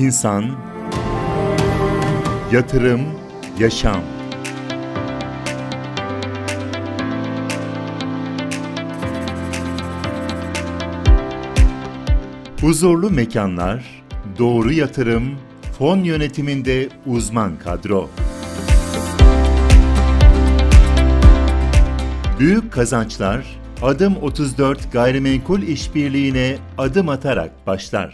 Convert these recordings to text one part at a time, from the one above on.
İnsan, yatırım, yaşam. Huzurlu mekanlar, doğru yatırım, fon yönetiminde uzman kadro. Büyük kazançlar, Adım 34 gayrimenkul işbirliğine adım atarak başlar.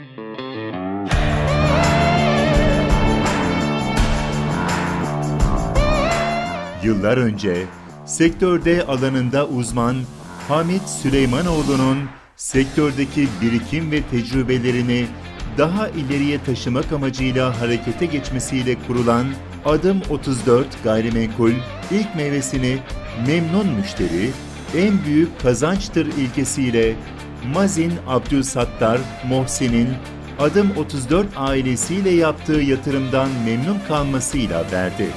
Yıllar önce sektörde alanında uzman Hamit Süleymanoğlu'nun sektördeki birikim ve tecrübelerini daha ileriye taşımak amacıyla harekete geçmesiyle kurulan Adım 34 Gayrimenkul ilk meyvesini memnun müşteri, en büyük kazançtır ilkesiyle Mazin Abdülsattar Mohsin'in Adım 34 ailesiyle yaptığı yatırımdan memnun kalmasıyla verdi.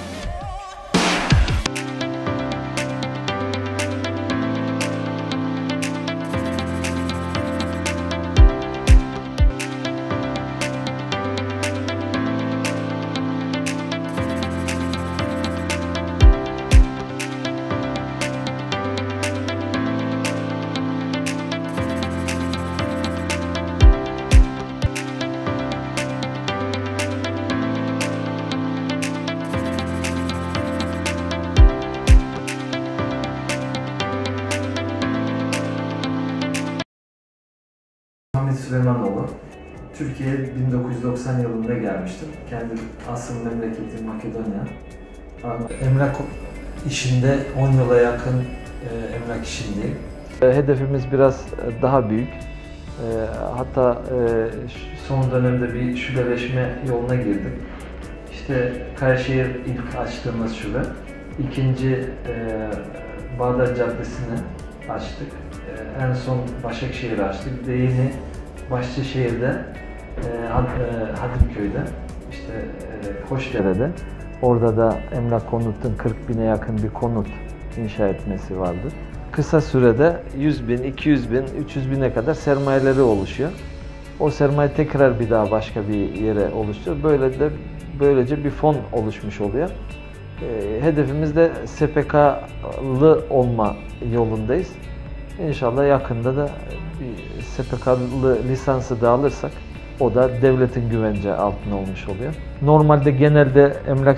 Hamit Süleymanoğlu. Türkiye'ye 1990 yılında gelmiştim. Kendi asıl memleketim Makedonya. Emlak işinde 10 yıla yakın emlak işindeyim. Hedefimiz biraz daha büyük. Hatta son dönemde bir şubeleşme yoluna girdik. İşte Kayaşehir ilk açtığımız şube. İkinci Bağdat Caddesi'ni açtık. En son Başakşehir'i açtık. Bir de yeni Bahçeşehir'de, Hadimköy'de, işte Hoşdere'de. Orada da Emlak Konut'un 40 bine yakın bir konut inşa etmesi vardır. Kısa sürede 100 bin, 200 bin, 300 bine kadar sermayeleri oluşuyor. O sermaye tekrar bir daha başka bir yere oluşturuyor. Böylece bir fon oluşmuş oluyor. Hedefimiz de SPK'lı olma yolundayız. İnşallah yakında da bir SPK'lı lisansı da alırsak o da devletin güvence altına olmuş oluyor. Normalde genelde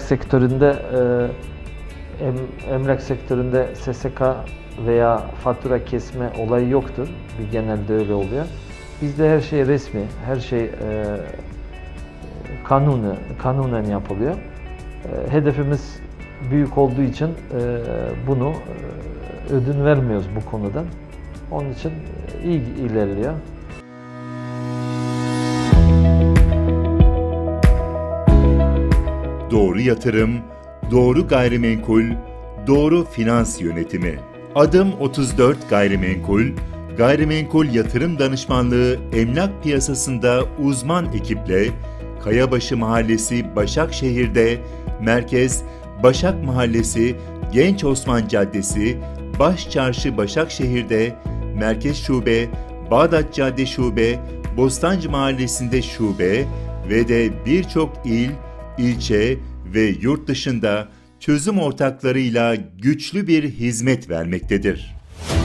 emlak sektöründe SSK veya fatura kesme olayı yoktur. Genelde öyle oluyor. Bizde her şey resmi, her şey kanunen yapılıyor. Hedefimiz büyük olduğu için bunu ödün vermiyoruz bu konudan. Onun için iyi ilerliyor. Doğru yatırım, doğru gayrimenkul, doğru finans yönetimi. Adım 34 Gayrimenkul, gayrimenkul yatırım danışmanlığı emlak piyasasında uzman ekiple Kayabaşı Mahallesi Başakşehir'de, Merkez Başak Mahallesi Genç Osman Caddesi, Başçarşı Başakşehir'de, Merkez Şube, Bağdat Cadde Şube, Bostancı Mahallesi'nde şube ve de birçok il, ilçe ve yurt dışında çözüm ortaklarıyla güçlü bir hizmet vermektedir.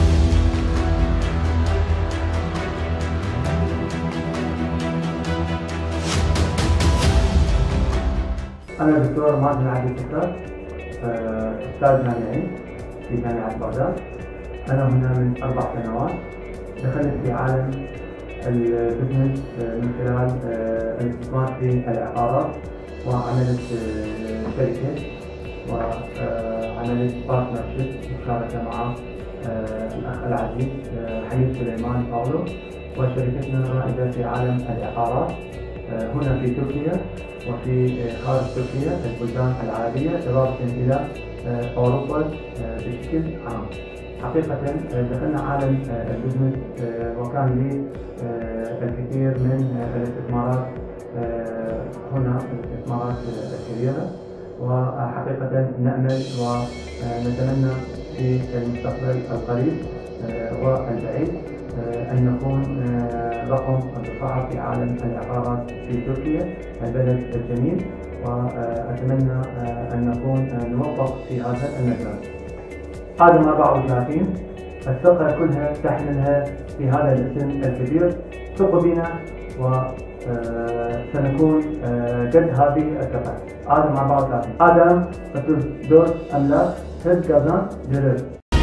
أنا دكتور مازن عبدالستار أستاذ جامعي في جامعة بغداد. أنا هنا من 4 سنوات. دخلت في عالم البزنس من خلال الاستثمار في العقارات، وعملت شركة وعملت بارتنرشيب مشاركة مع الأخ العزيز حميد سليمان باولو، وشركتنا رائدة في عالم العقارات هنا في تركيا وفي خارج تركيا البلدان العربية إضافة إلى أوروبا بشكل عام. حقيقة دخلنا عالم البزنس وكان لي الكثير من الاستثمارات هنا، الاستثمارات الكبيرة، وحقيقة نأمل ونتمنى في المستقبل القريب والبعيد أن نكون رقم الرفاعة في عالم العقارات في تركيا البلد الجميل، وأتمنى أن نكون نوفق في هذا المجال. آدم 34 الثقة كلها تحملها في هذا الاسم الكبير. ثقوا بنا وسنكون قد هذه الثقة. آدم 34 آدم 34 أملاك Söz kazan görür.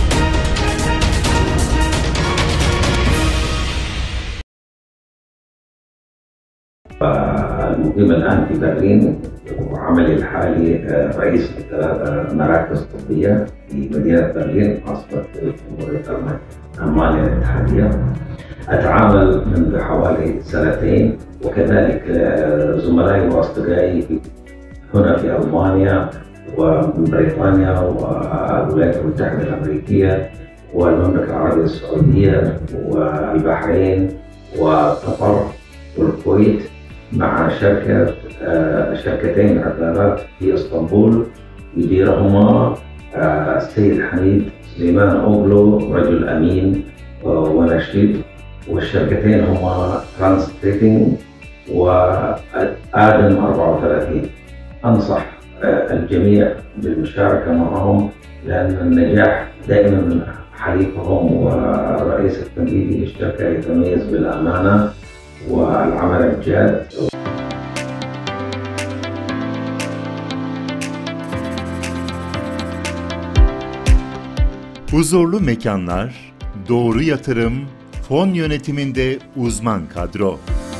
المقيم الآن في برلين، وعملي الحالي رئيس ل3 مراكز طبية في مدينة برلين عاصمة جمهورية ألمانيا الاتحادية. أتعامل منذ حوالي 2 سنين، وكذلك زملائي وأصدقائي هنا في ألمانيا ومن بريطانيا والولايات المتحدة الأمريكية والمملكة العربية السعودية والبحرين وقطر والكويت، مع شركتين عقارات في اسطنبول يديرهما السيد حميد سليمان أوغلو، رجل أمين ونشيط، والشركتين هما ترانسليتنج وآدم 34. أنصح الجميع بالمشاركة معهم، لأن النجاح دائما من حليفهم والرئيس التنفيذي للشركة يتميز بالأمانة والعمل الجاد. Huzurlu mekanlar, doğru yatırım, fon yönetiminde uzman kadro.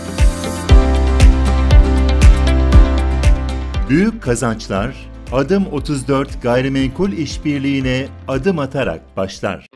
Büyük kazançlar, Adım 34 gayrimenkul işbirliğine adım atarak başlar.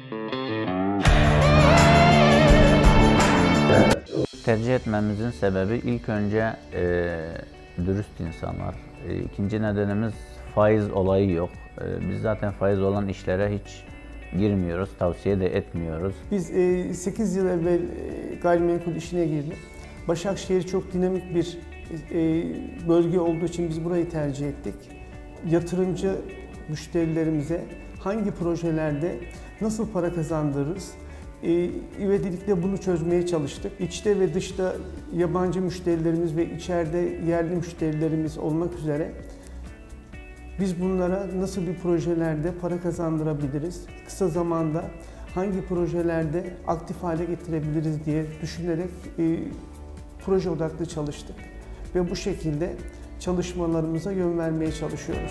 Tercih etmemizin sebebi ilk önce dürüst insanlar. İkinci nedenimiz faiz olayı yok. Biz zaten faiz olan işlere hiç girmiyoruz, tavsiye de etmiyoruz. Biz 8 yıl evvel gayrimenkul işine girdik. Başakşehir çok dinamik bir bölge olduğu için biz burayı tercih ettik. Yatırımcı müşterilerimize hangi projelerde nasıl para kazandırırız? İvedilikle bunu çözmeye çalıştık. İçte ve dışta yabancı müşterilerimiz ve içeride yerli müşterilerimiz olmak üzere biz bunlara nasıl bir projelerde para kazandırabiliriz? Kısa zamanda hangi projelerde aktif hale getirebiliriz diye düşünerek proje odaklı çalıştık. Ve bu şekilde çalışmalarımıza yön vermeye çalışıyoruz.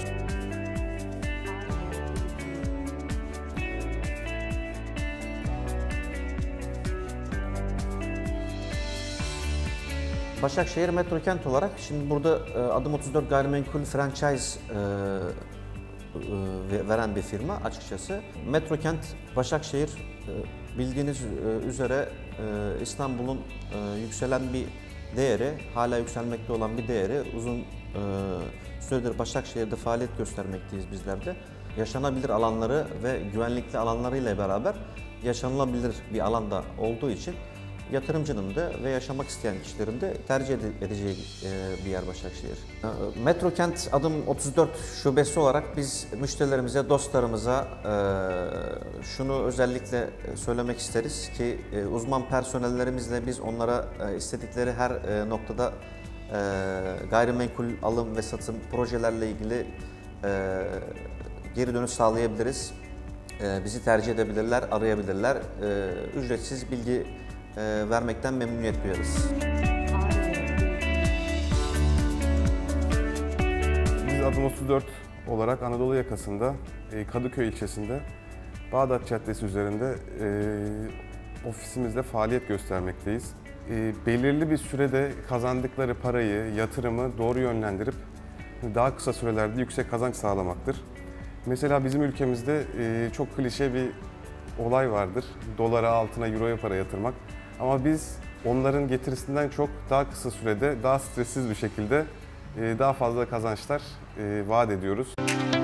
Başakşehir Metro Kent olarak şimdi burada Adım 34 gayrimenkul franchise veren bir firma açıkçası. Metro Kent Başakşehir bildiğiniz üzere İstanbul'un yükselen bir değeri, hala yükselmekte olan bir değeri. Uzun süredir Başakşehir'de faaliyet göstermekteyiz bizler de. Yaşanabilir alanları ve güvenlikli alanlarıyla beraber yaşanılabilir bir alanda olduğu için yatırımcının da ve yaşamak isteyen kişilerin de tercih edeceği bir yer Başakşehir. Metro Kent Adım 34 şubesi olarak biz müşterilerimize, dostlarımıza şunu özellikle söylemek isteriz ki uzman personellerimizle biz onlara istedikleri her noktada gayrimenkul alım ve satım projelerle ilgili geri dönüş sağlayabiliriz. Bizi tercih edebilirler, arayabilirler. Ücretsiz bilgi vermekten memnuniyet duyarız. Biz Adım 34 olarak Anadolu yakasında, Kadıköy ilçesinde, Bağdat Caddesi üzerinde ofisimizde faaliyet göstermekteyiz. Belirli bir sürede kazandıkları parayı, yatırımı doğru yönlendirip daha kısa sürelerde yüksek kazanç sağlamaktır. Mesela bizim ülkemizde çok klişe bir olay vardır. Dolara, altına, euroya para yatırmak. Ama biz onların getirisinden çok daha kısa sürede, daha stressiz bir şekilde daha fazla kazançlar vaat ediyoruz.